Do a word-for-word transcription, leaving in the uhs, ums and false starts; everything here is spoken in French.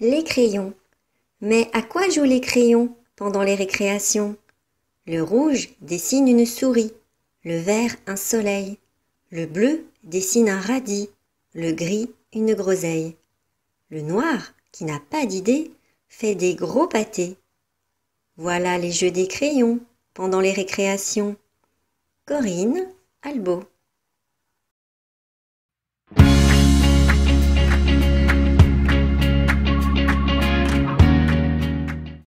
Les crayons. Mais à quoi jouent les crayons pendant les récréations? Le rouge dessine une souris, le vert un soleil, le bleu dessine un radis, le gris une groseille. Le noir, qui n'a pas d'idée, fait des gros pâtés. Voilà les jeux des crayons pendant les récréations. Corinne Albo.